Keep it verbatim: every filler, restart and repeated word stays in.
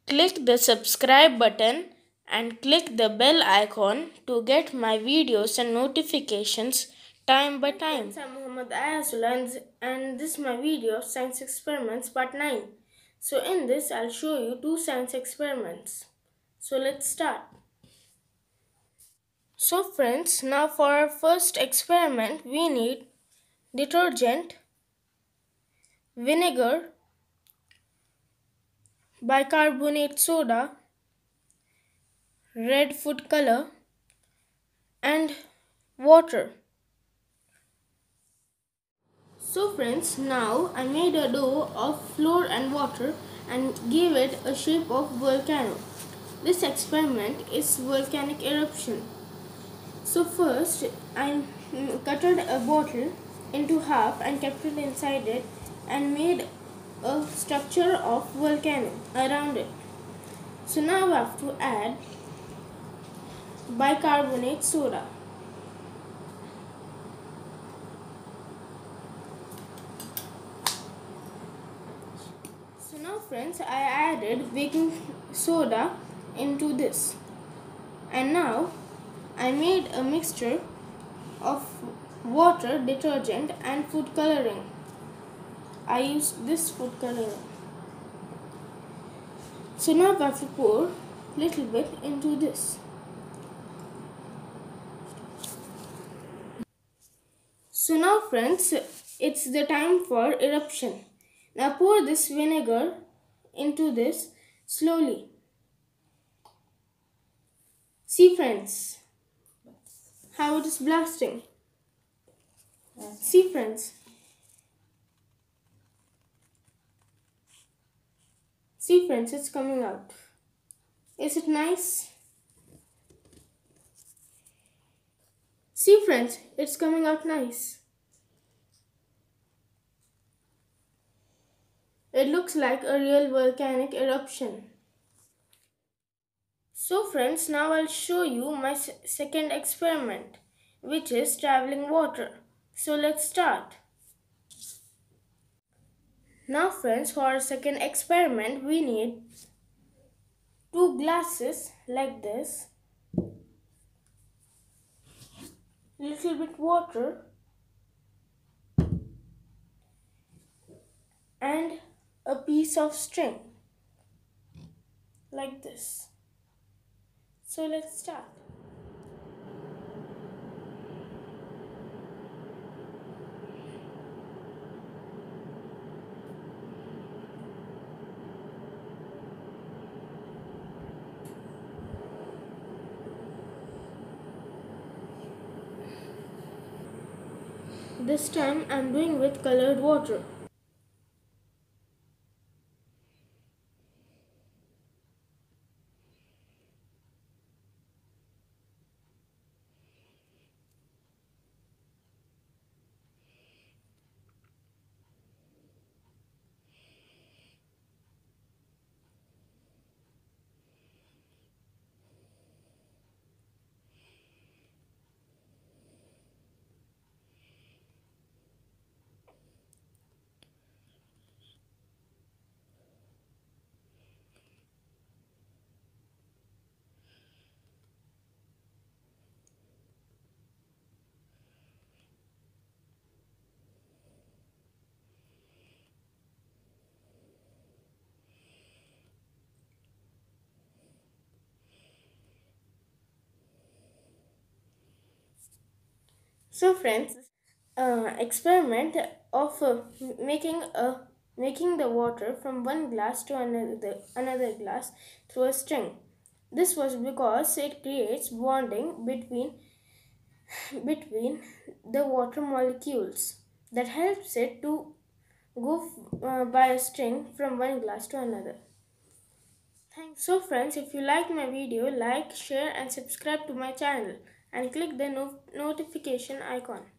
Click the subscribe button and click the bell icon to get my videos and notifications time by time. I'm Muhammad Ayasul and and this is my video of science experiments part nine. So in this I'll show you two science experiments. So let's start. So friends, now for our first experiment we need detergent, vinegar, bicarbonate soda, red food color and water. So friends, now I made a dough of flour and water and gave it a shape of volcano. This experiment is volcanic eruption. So first I cutted a bottle into half and kept it inside it and made a structure of volcano around it. So now I have to add bicarbonate soda. So now friends, I added baking soda into this and now I made a mixture of water, detergent and food coloring. I used this food coloring. So now I have to pour little bit into this. So now friends, it's the time for eruption. Now pour this vinegar into this slowly. See friends, how it is blasting. See friends. See friends, it's coming out. Is it nice? See friends, it's coming out nice. It looks like a real volcanic eruption. So friends, now I'll show you my second experiment, which is traveling water. So let's start. Now friends, for our second experiment we need two glasses like this, little bit water and a piece of string like this. So let's start. This time I'm doing with colored water. So friends, uh, experiment of uh, making a making the water from one glass to another another glass through a string. This was because it creates bonding between between the water molecules that helps it to go uh, by a string from one glass to another. Thanks. So friends, if you liked my video, like, share and subscribe to my channel and click the no- notification icon.